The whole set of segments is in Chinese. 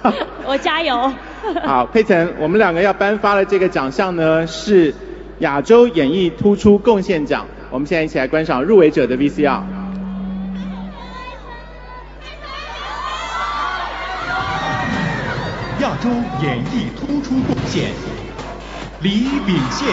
我加油。 好，佩岑，我们两个要颁发的这个奖项呢是亚洲演艺突出贡献奖。我们现在一起来观赏入围者的 VCR。 亚洲演艺突出贡献，李秉宪。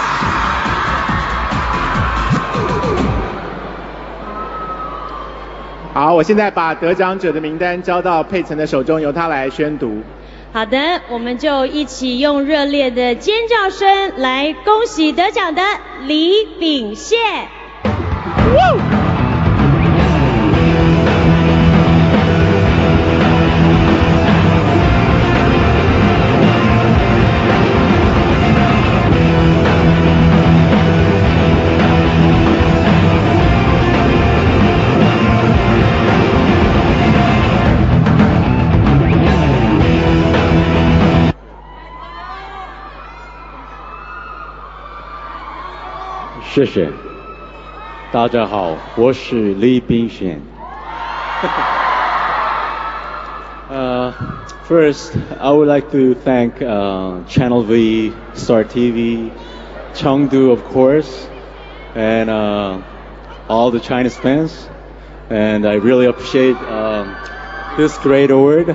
好，我现在把得奖者的名单交到佩岑的手中，由他来宣读。 好的，我们就一起用热烈的尖叫声来恭喜得奖的李秉宪。 谢谢，大家好，我是李秉宪。First, I would like to thank Channel V, Star TV, Chengdu, of course, and all the Chinese fans. And I really appreciate this great award.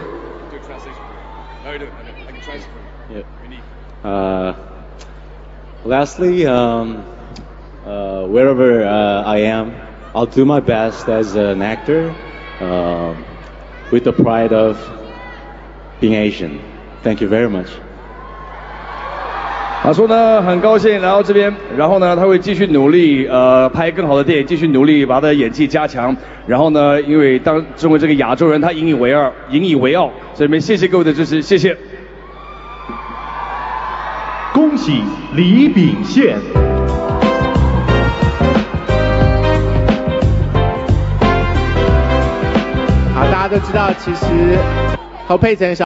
Lastly, wherever I am, I'll do my best as an actor with the pride of being Asian. Thank you very much. 他说呢，很高兴来到这边，然后呢，他会继续努力，拍更好的电影，继续努力把他的演技加强。然后呢，因为身为这个亚洲人，他引以为傲，所以谢谢各位的支持，谢谢。 恭喜李秉宪。 好，大家都知道，其实和佩岑小